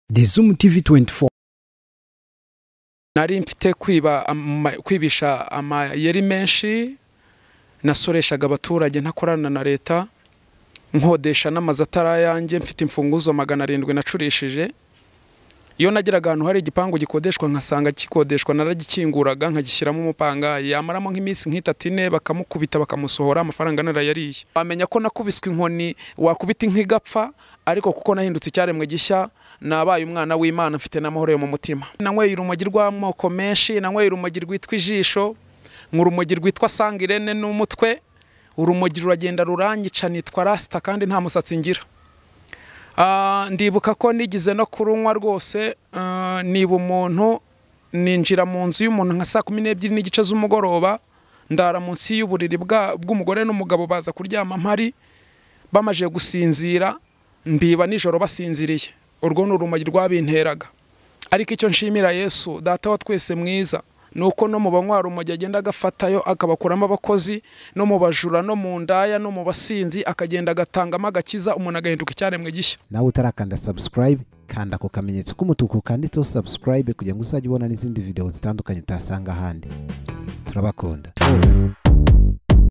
The ZOOM TV24. Nari mfite kwibisha amayeri menshi, nasoreshaga abaturage ntakorana na leta, nkodesha n'amazu atari yanjye, mfite imfunguzo 700 nacurishije. Iyo nagiraga ahantu hari igipangu gikodeshwa nkasanga gikodeshwa, naragikinguraga nkagishyiramo umupanga, yamaramo nk'iminsi nk'itatu bakamukubita bakamusohora, amafaranga narayariye. Bamenya ko nakubiswe inkoni, wakubita nk'igapfa, ariko kuko nahindutse icyaremwe gishya, nabaye umwana w'Imana, mfite n'amahoro yo mu mutima. Nanyweye urumogi rw'amoko menshi, nanyweye urumogi rwitwa ijisho, nk'urumogi rwitwa sangirene n'umutwe, urumogi ruragenda ruranyica, nitwa rasta kandi nta musatsi ngira. Ndibuka ko nigize no kurunywa rwose, niba umuntu ninjira mu nzu y'umuntu nka saa 12 n'igice z'umugoroba, ndara munsi y'uburiri bw'umugore n'umugabo baza kuryama mpari, bamaje gusinzira, mbiba nijoro basinziriye. Urwo n'urumogi rwabinteraga. Ariko icyo nshimira Yesu data wa twese mwiza, nuko no mu banywara urumogi agenda agafatayo akabakuramo abakozi, no mu bajura no mu ndaya no mu basinzi, akagenda agatangamo agakiza, umuntu agahinduka icyaremwe gishya. Nawe utarakanda subscribe, kanda ko kamenyetso k'umutuku kanditseho subscribe kugira ngo uzajye ubona n'izindi video zitandukanye utasanga ahandi. Turabakunda.